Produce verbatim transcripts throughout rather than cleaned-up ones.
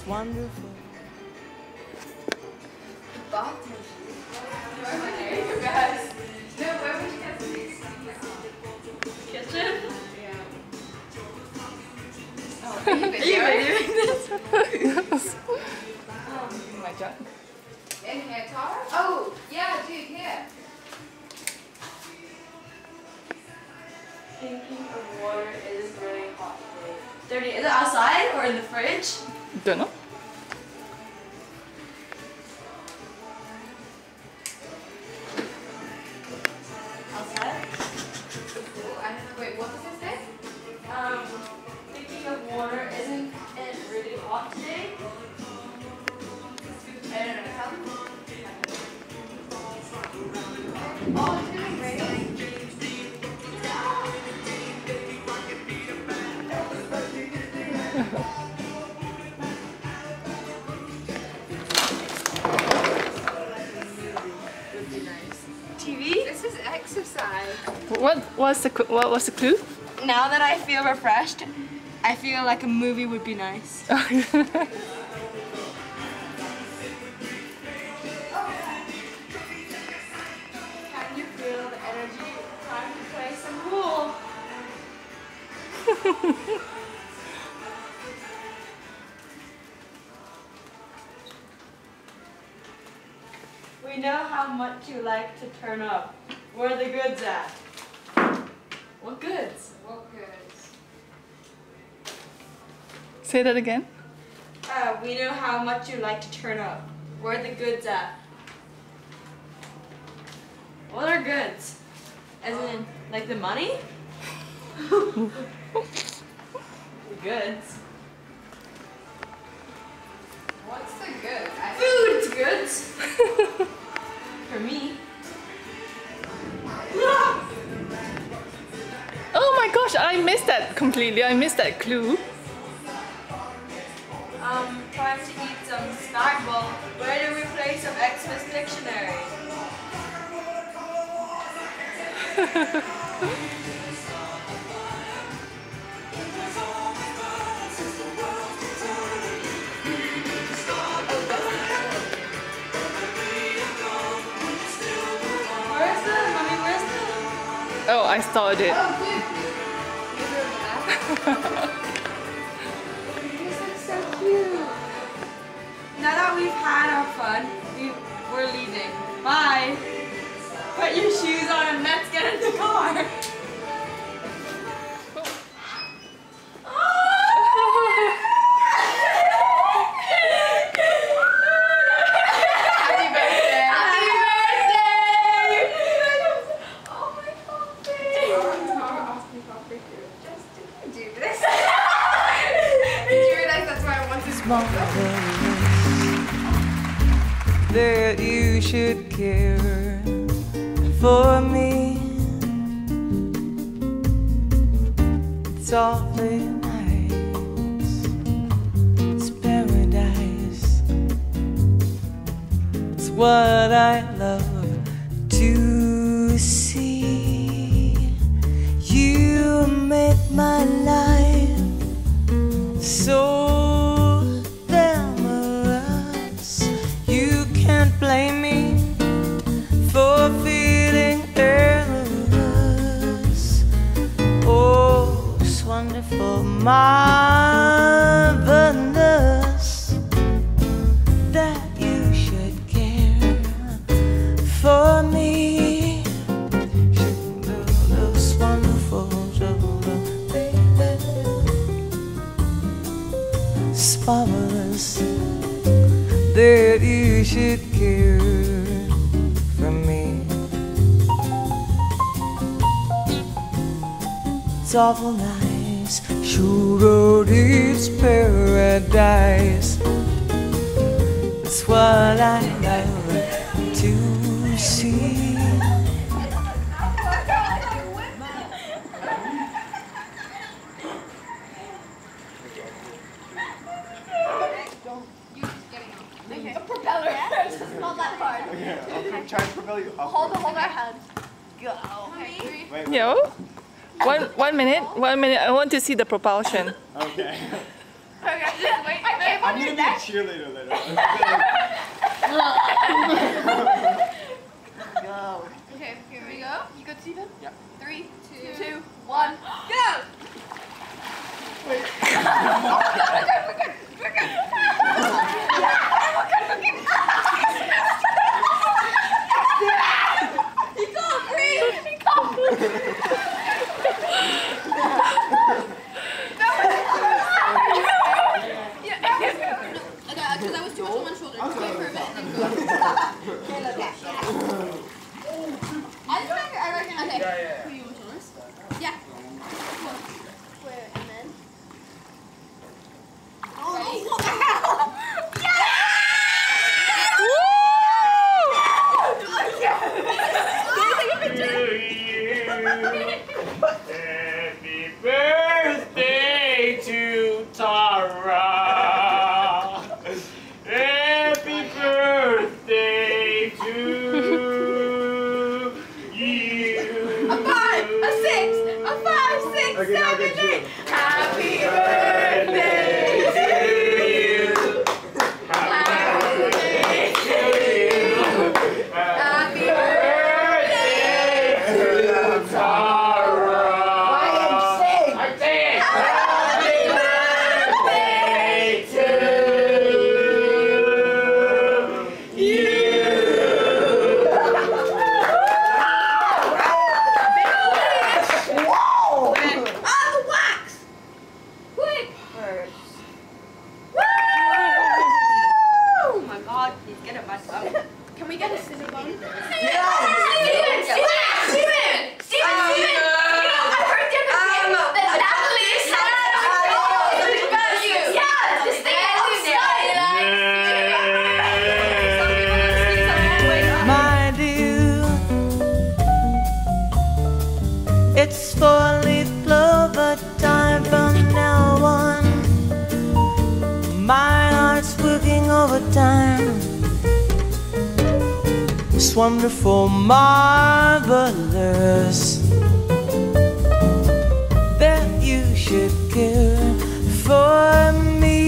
wonderful. Bathroom. You guys. No, where would you get these? Kitchen? Yeah. Oh, are you videoing this? Oh my god. In here, Tara? Oh, yeah, dude, here. Thinking of water is really hot today. Dirty. Is it outside or in the fridge? Don't know. Outside? Cool. I don't know. Wait, what does it say? Um, thinking of water, isn't it really hot today? I don't know. Tell me. Oh, it's really raining. T V? This is exercise. What was the cl- what was the clue? Now that I feel refreshed, I feel like a movie would be nice. Can you feel the energy? Time to play some pool. We know how much you like to turn up. Where are the goods at? What goods? What goods? Say that again. Uh, we know how much you like to turn up. Where are the goods at? What are goods? As in, like the money? The goods. What's the good? Food's goods. For me. Oh my gosh, I missed that completely. I missed that clue. Um, trying to eat some snack bowl. Where do we play some Xmas dictionary? Where's the mommy? Where's the? Oh, I started it. Oh, dude. This is so cute. Now that we've had our fun, we, we're leaving. Bye. Put your shoes on and let's get in the car. Happy birthday. Happy birthday. Oh my God. Just do this. Did you realize that's why I want to smoke? That you should care for me. It's awfully nice. It's paradise. It's what I love to see. You make my life so glamorous. You can't blame me for feeling endless. Oh, it's wonderful, marvelous that you should care for me. It's wonderful, it's marvelous that you should care for me. It's awful nice, sugar, it's paradise. It's what I love to see. A propeller. It's not that hard. Okay, I'll try to propel you up. Hold, hold our hands. Go. Okay. Wait, wait. Yo, one one minute, one minute. I want to see the propulsion. Okay. Okay, just wait. I came I'm on your gonna be a neck. cheerleader later. Go. Okay, here we go. You good, Steven? Yeah. Three, two, Two, one, go! Wait. He called green! He called because I was too much on one shoulder. Just wait for a bit and then go. I just reckon, I reckon, okay. Yeah, yeah, Who you on shoulders? Yeah. Wait, and then? Ready? Happy birthday to Tara. Happy birthday to you. A five, a six, a five, six, Okay, now seven, get you. eight. Happy Birthday to you. Happy birthday to you. Happy birthday to Tara. I'm saying happy birthday to you. On the wax! Quick! Oh my god, he's good at my tongue. Can we get a Cinnabon? Steven! Steven! Steven! Steven! Steven! You know, I heard the other day that Natalie said something about you! Yeah! This thing outside! My dear, it's four-leaf clover time from now on. My heart's working overtime. It's wonderful, marvelous that you should care for me.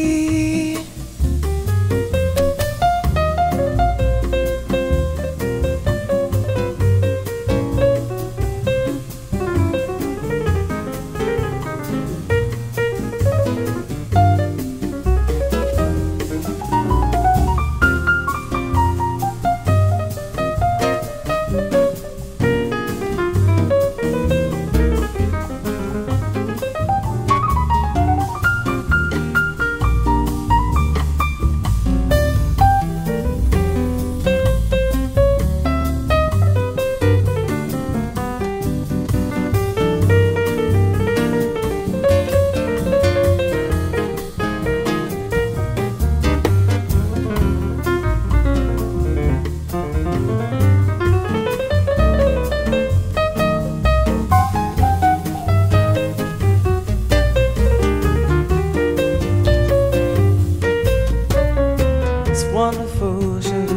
It's wonderful,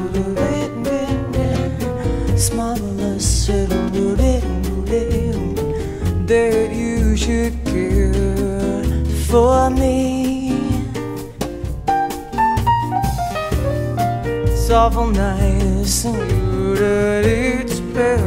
it's marvelous that you should care for me. It's awful nice and good that it's bad.